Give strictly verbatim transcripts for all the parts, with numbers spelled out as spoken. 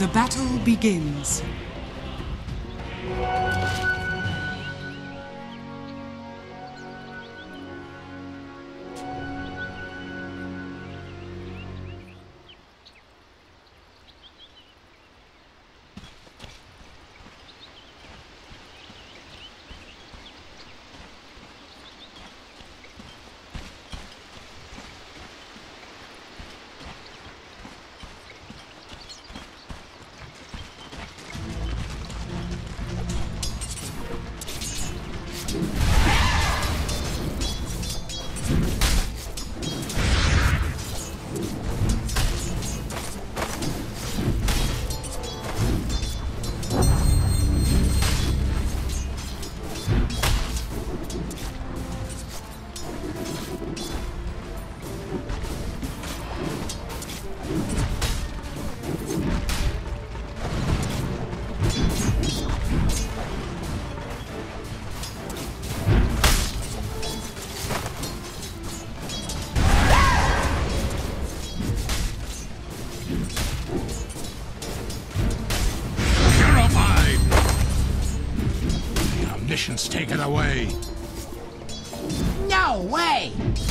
The battle begins. Taken away. No way!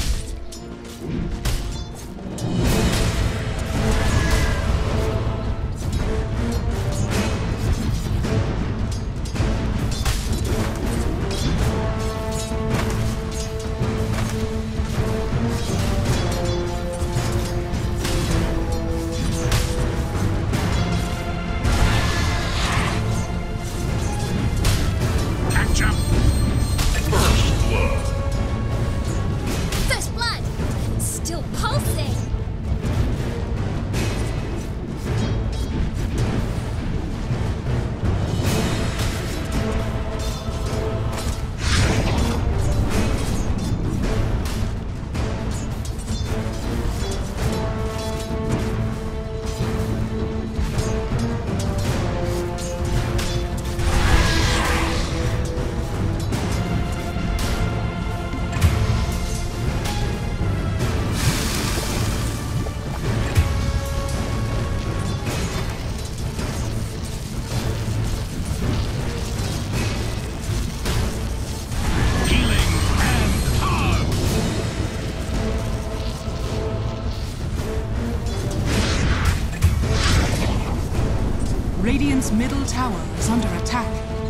Radiant's middle tower is under attack.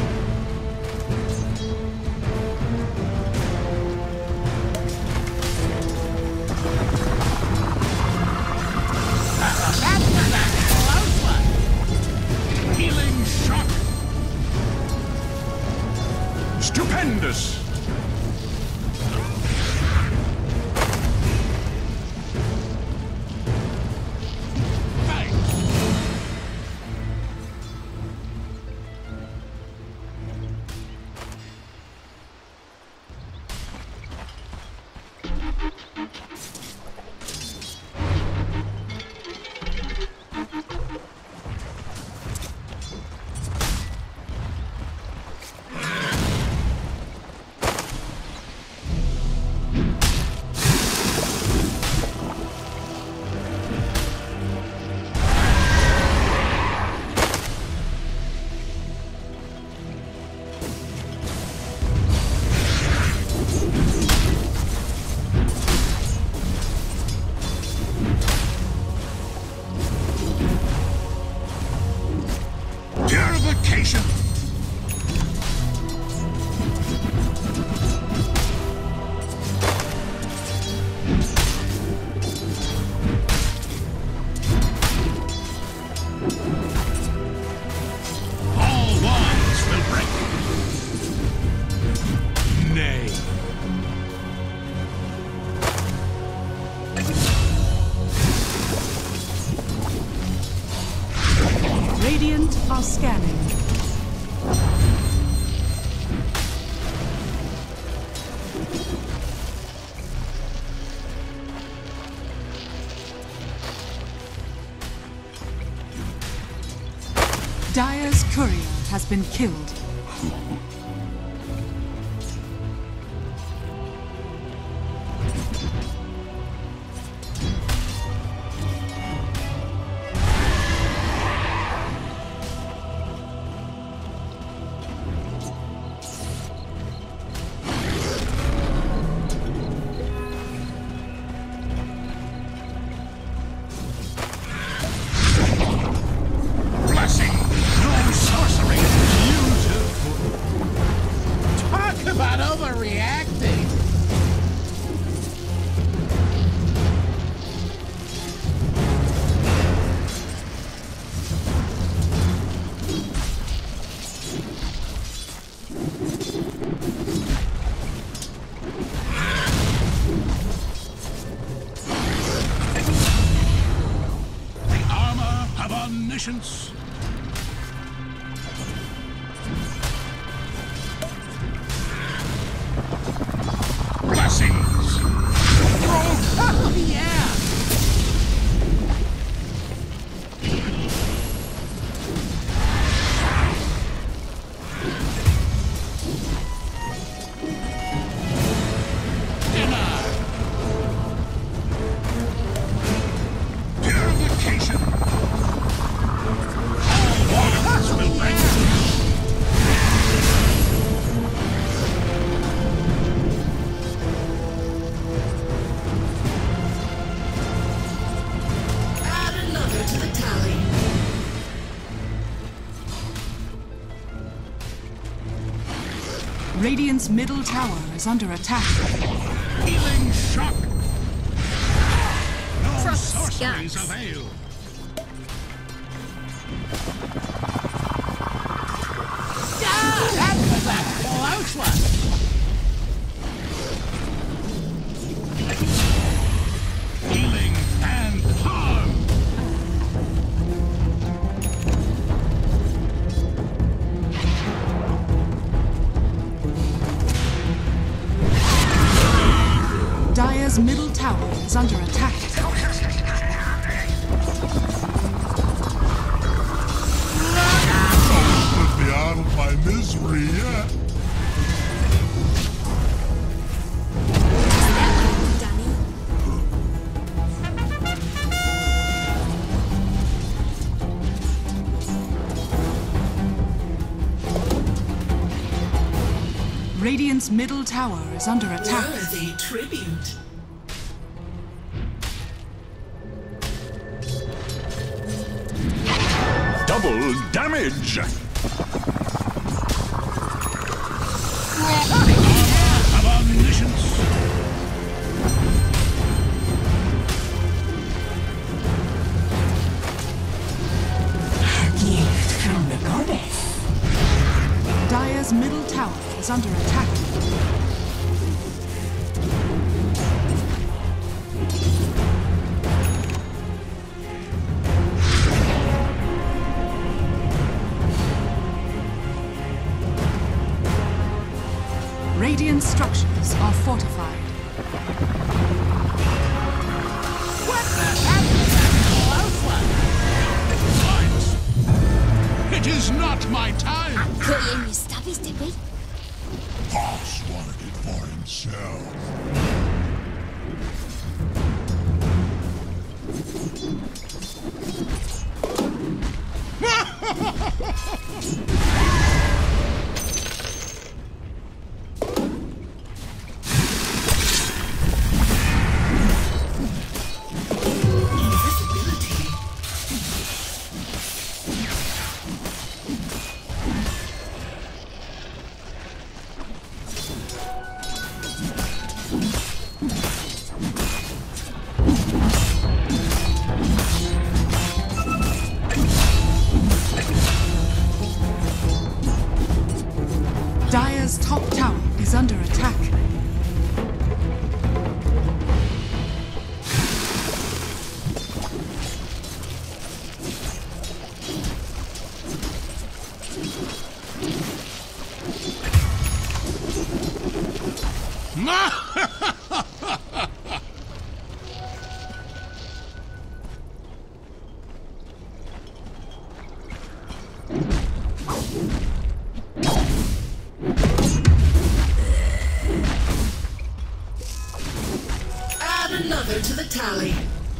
Healing shock! Stupendous! Radiant are scanning. Dire's courier has been killed. omniscience. Blessings. Oh, yeah. Radiant's middle tower is under attack. Healing shock. No Trust sorceries scats. avail. That was a close one. Healing and harm. Dire's middle tower is under attack. Put me out of my misery yet. Danny. Radiant's middle tower is under attack. Worthy tribute. Double damage. Of omniscience. Gift from the goddess. Dire's middle tower is under attack. Radiant structures are fortified. What the heck was that close one? It is not my time. Put you in your stubbies, did we? Boss wanted it for himself. Invisibility. Dire's top tower is under attack. Add another to the tally.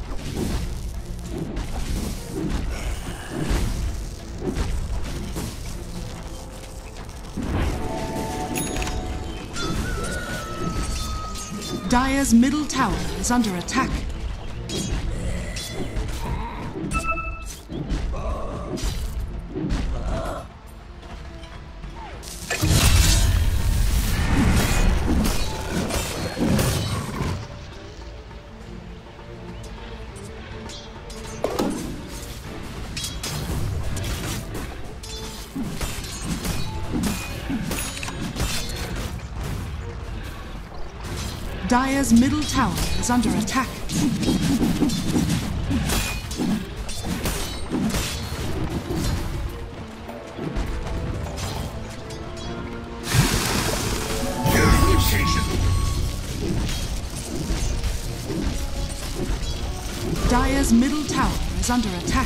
Dire's middle tower is under attack. Dire's middle tower is under attack. Dire's middle tower is under attack.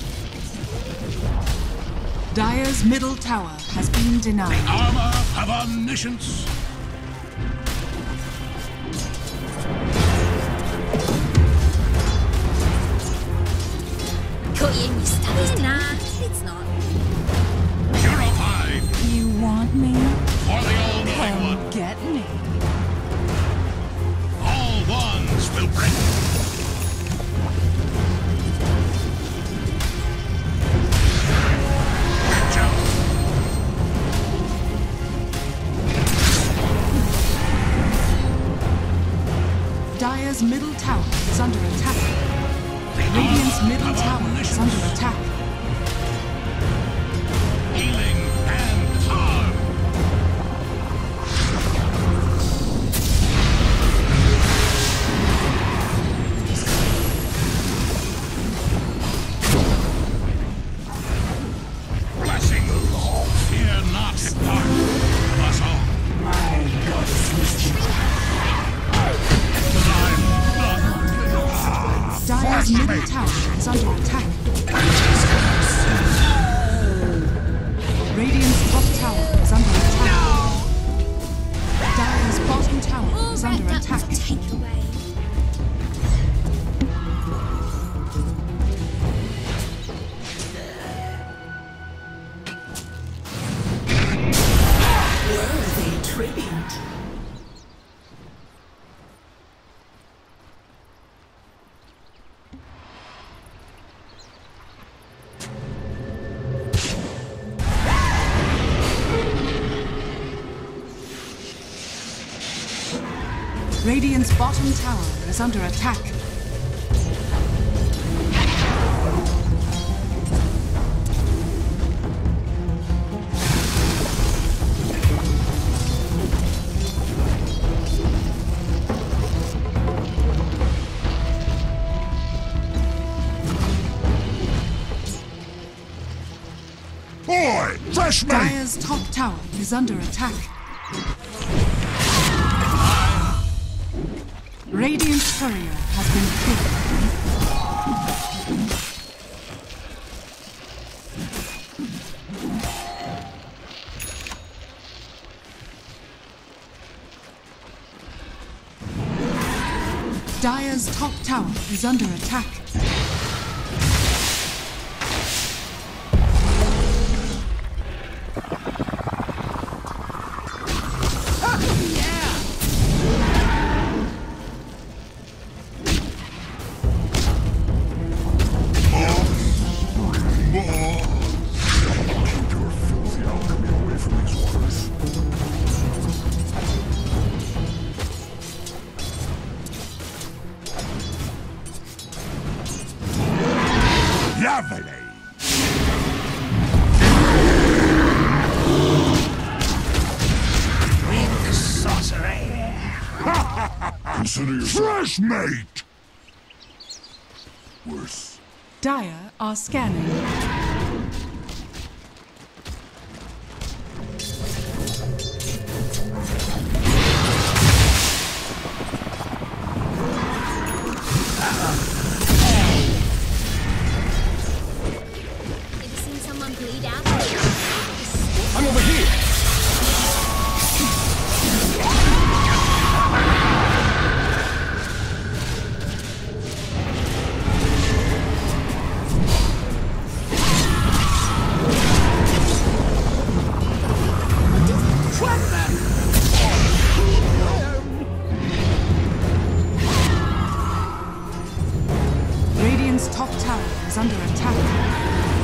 Dire's middle tower has been denied. Armor of omniscience. Caught you in your stabbies? Nah, it's not. Purified You want me? for the all-knowing Come one. get me. All ones will break. Dire's middle tower is under attack. Radiant's middle tower is under attack. Healing and harm. Blessing. Fear not, part of us all. Dire's middle tower is under attack. Radiant's top tower is under attack. Dire's bottom tower All is wrapped under up attack. to take away. Worthy tribute. Radiant's bottom tower is under attack. Boy, fresh mate! Dire's top tower is under attack. Radiant's courier has been killed. Dire's top tower is under attack. Keep your filthy alchemy away from these waters. Lovely! Weak sorcery. Consider yourself fresh mate! Worse. Dire are scanning. Have you seen someone bleed out? I'm over here. Radiant's top tower is under attack.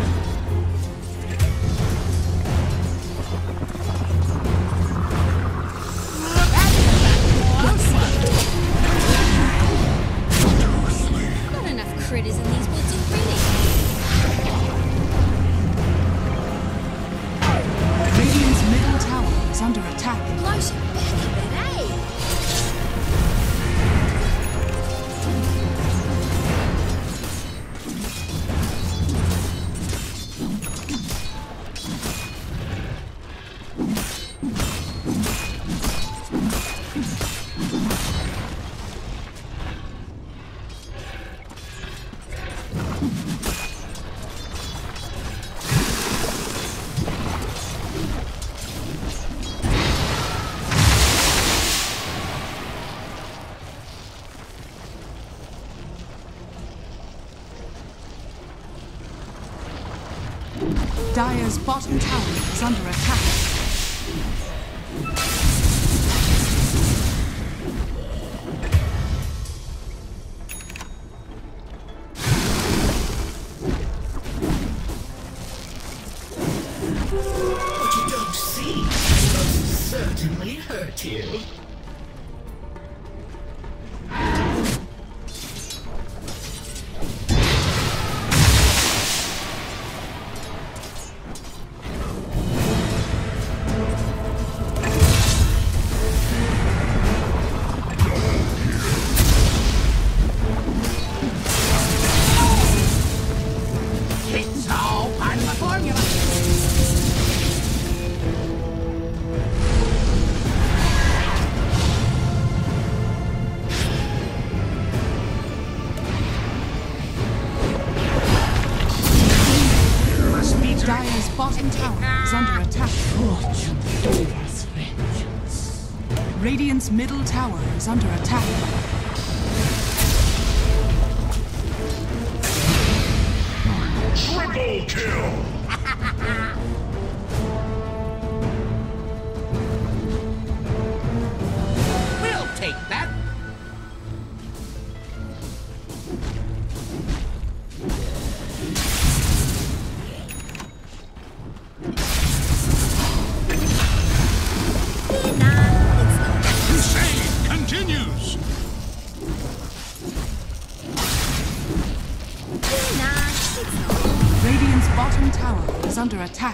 Not enough critters in these woods already. Radiant's middle tower is under attack. Blows your back a bit, eh? Dire's bottom tower is under attack. What you don't see must certainly hurt you. It's all part of the formula. Dire's bottom tower is under attack. Radiant's middle tower is under attack. Triple kill! We'll take that. Crusade continues! Radiant's bottom tower is under attack.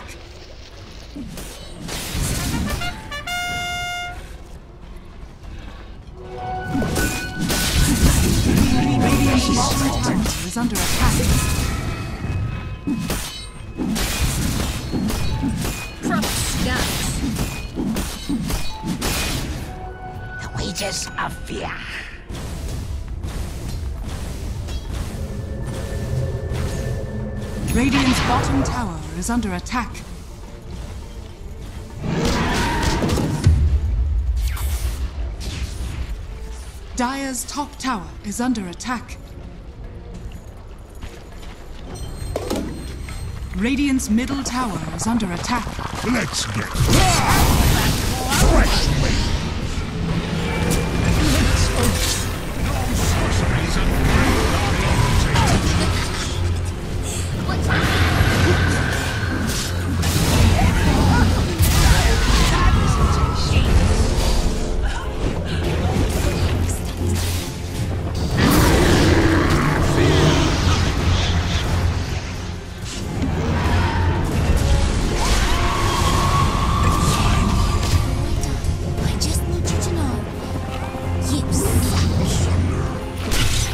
Radiant's bottom tower is under attack. Props, guys. The wages of fear. Radiant's bottom tower is under attack. Dire's top tower is under attack. Radiant's middle tower is under attack. Let's get fresh meat! Sorceries and What's I just need you to know. You suck.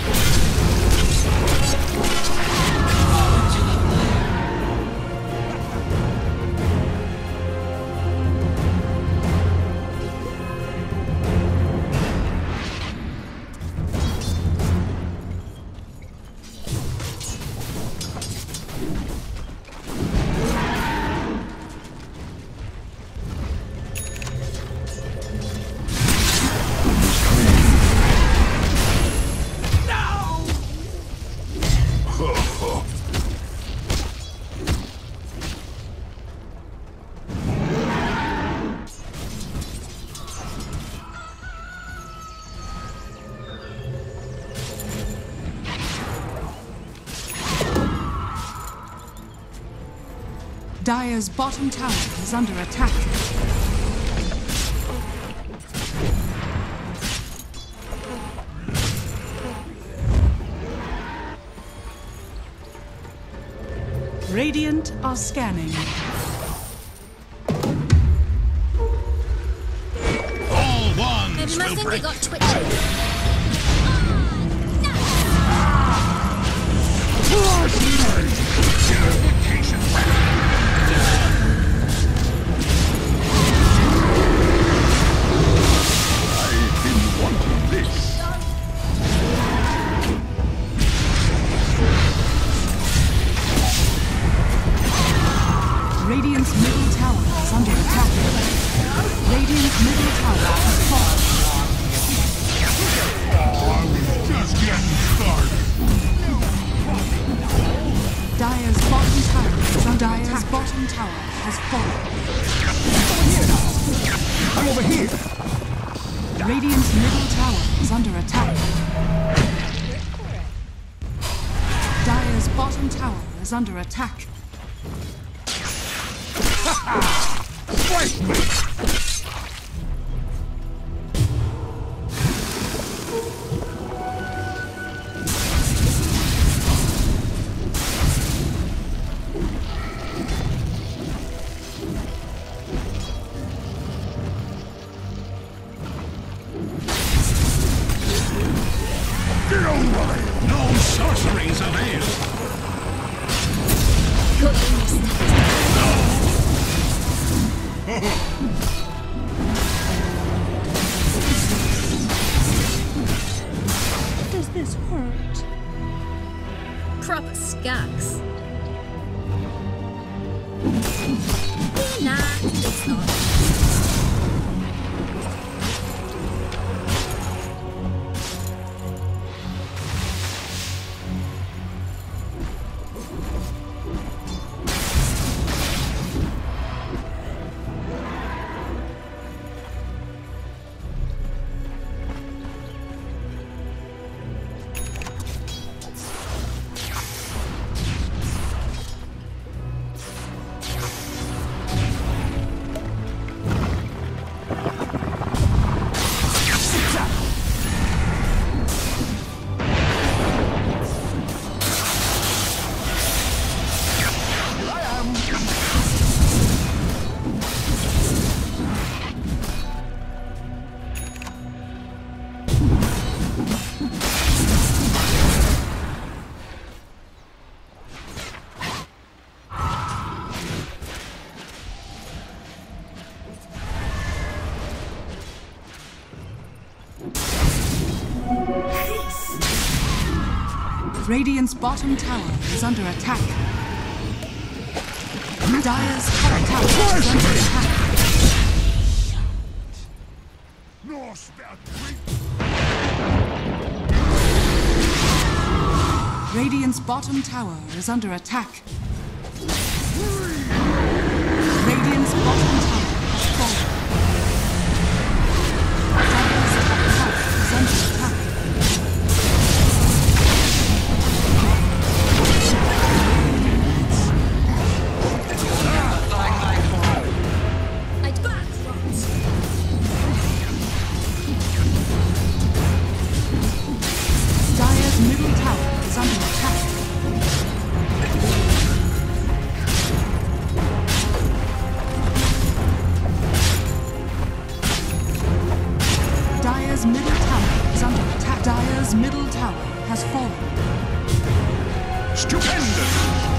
Dire's bottom tower is under attack. Radiant are scanning. all ones Maybe my will finger break. got twitchy. Unification. I've been wanting this. Radiant's middle tower is under attack. Radiant's middle tower has fallen. Just getting started. Dire's bottom tower is under attack. Radiant's middle tower is under attack. Dire's bottom tower is under attack. Fight me! No sorceries avail! Does this hurt? Proper skunks. Nah, it's not. Radiant's bottom tower is under attack. Dire's top tower is under attack. Radiant's bottom tower is under attack. Radiant's bottom tower has fallen. Dire's top tower is under attack. Middle tower is under attack. Dire's middle tower is under attack. Dire's middle tower has fallen. Stupendous!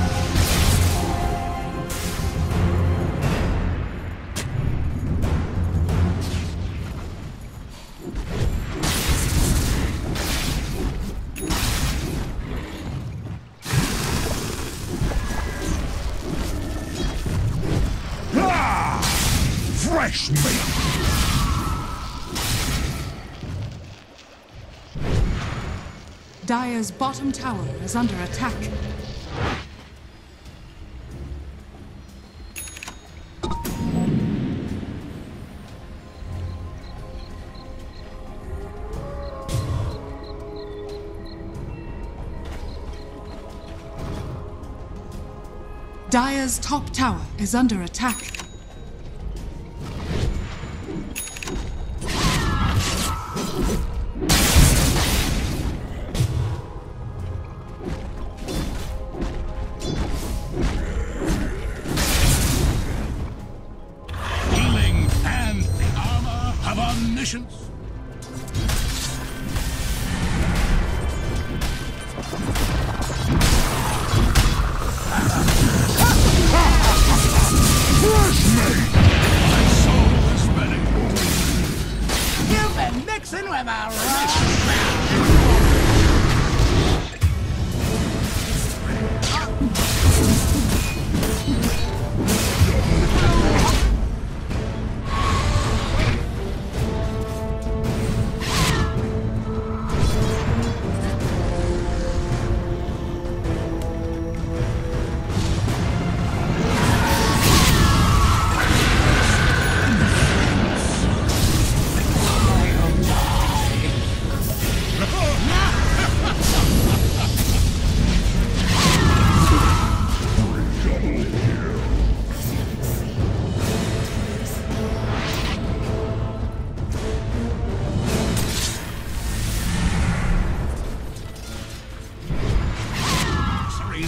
Fresh meat! Dire's bottom tower is under attack. Dire's top tower is under attack. Healing and the armor of omniscience. Fresh meat! My soul is ready. You've been mixing with a raw.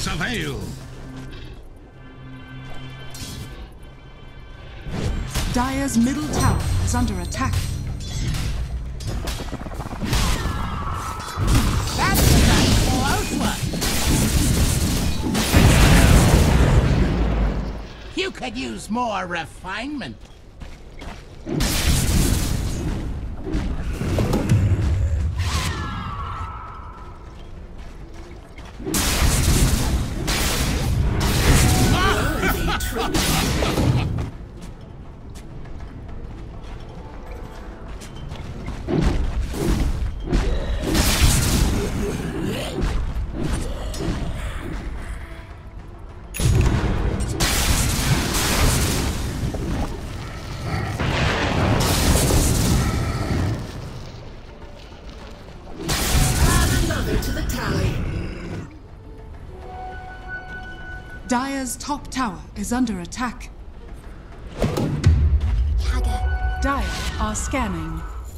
sorceries avail? Dire's middle tower is under attack. That's a close one. You could use more refinement. Dire's top tower is under attack. Haga. Dire are scanning.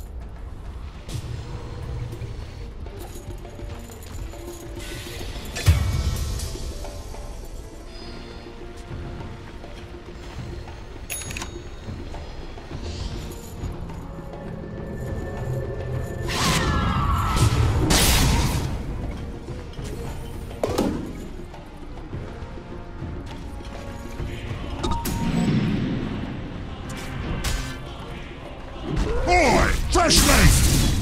Boy, fresh legs!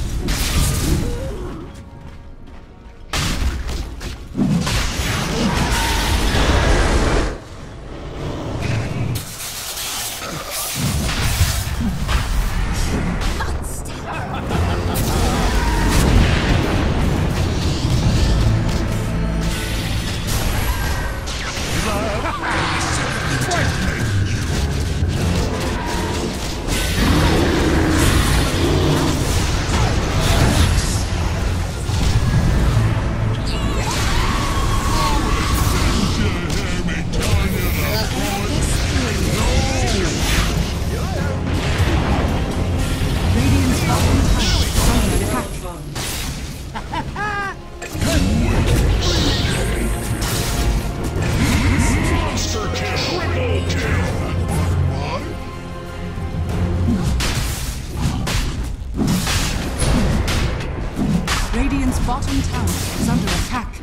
Radiant's bottom tower is under attack.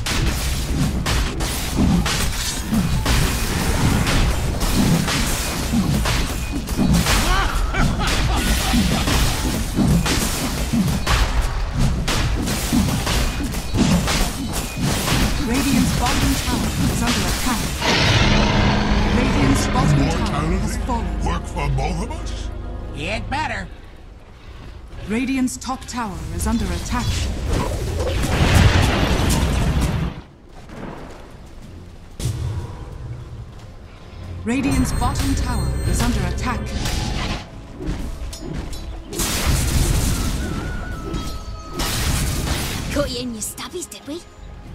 Radiant's bottom tower is under attack. Radiant's bottom tower has fallen. Work for both of us? It better. Radiant's top tower is under attack. Radiant's bottom tower is under attack. Caught you in your stubbies, did we?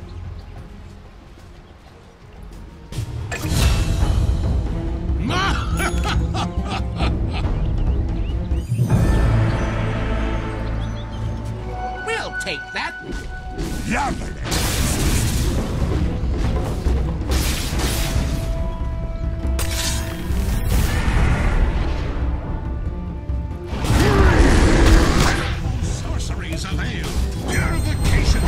We'll take that. Yeah. Sorceries avail. Purification.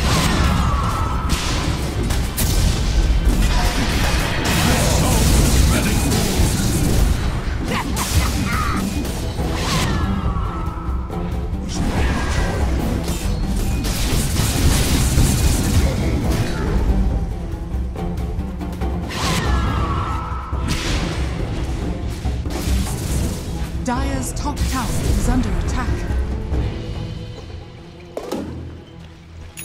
Dire's top tower is under attack.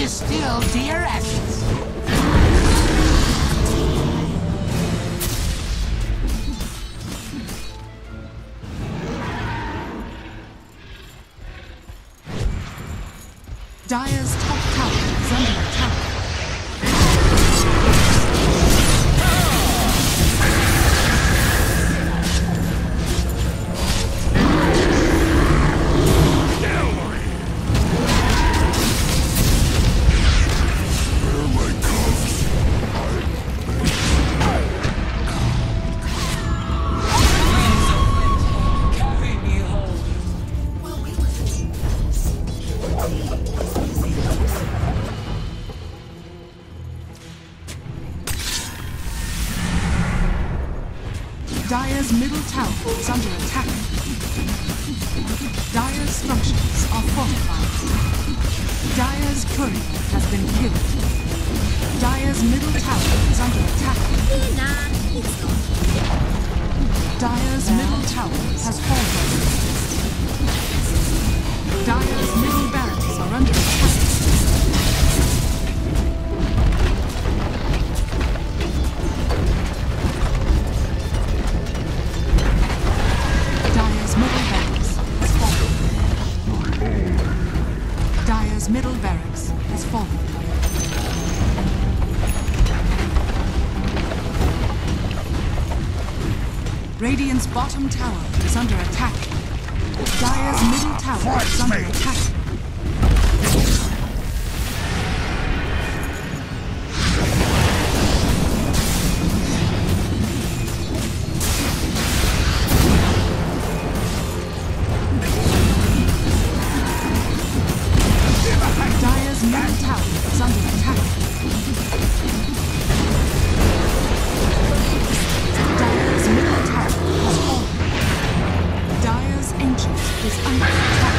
still dear essence. Dire's top tower is under attack. Dire's middle tower is under attack. Dire's structures are fortified. Dire's courier has been killed. Dire's middle tower is under attack. Fear not, it's not. Dire's middle tower has fallen. Dire's middle barracks are under attack. Dire's middle barracks has fallen. Radiant's bottom tower is under attack. Dire's middle tower is under attack. Dire's middle tower is under attack. Dire's middle tower has fallen. Dire's ancient is under attack.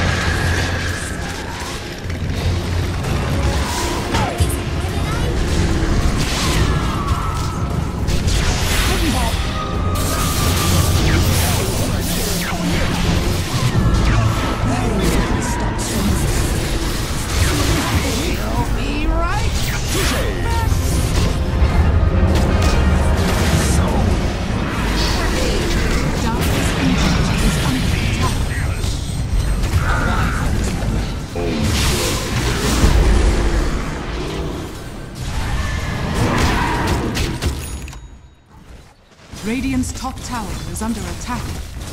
Radiant's top tower is under attack.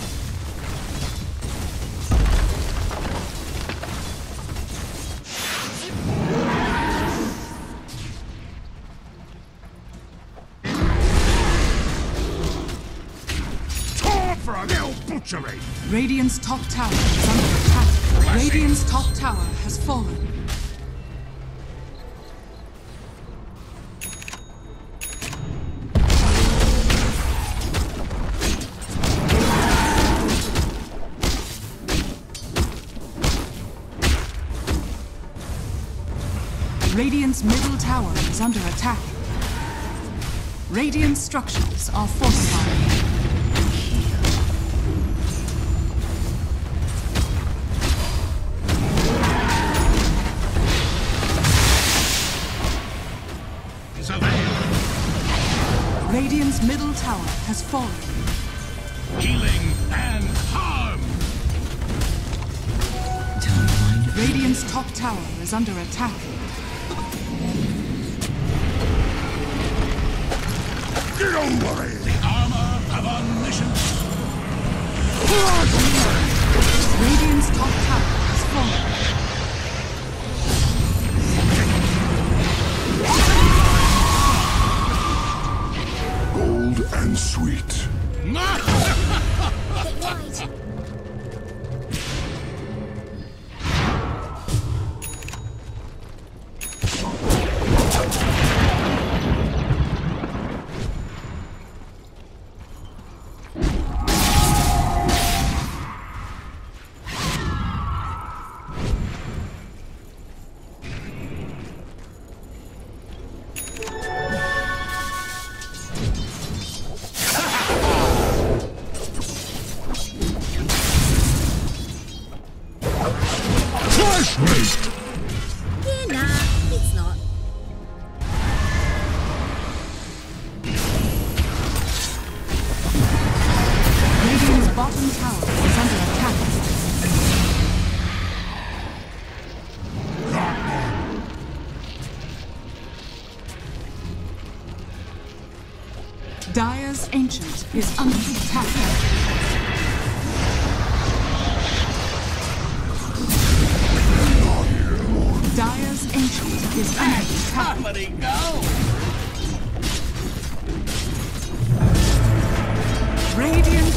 Time for a little butchery! Radiant's top tower is under attack. Radiant's top tower has fallen. Radiant's middle tower is under attack. Radiant structures are fortified. Radiant's middle tower has fallen. Healing and harm! Radiant's top tower is under attack. Get over it! The armor of omniscience! Radiant's top tower has fallen. Bold and sweet. Bit wide. Fear not, it's Dire's Ancient is under attack. Dire's Ancient is under attack. Somebody go! Radiant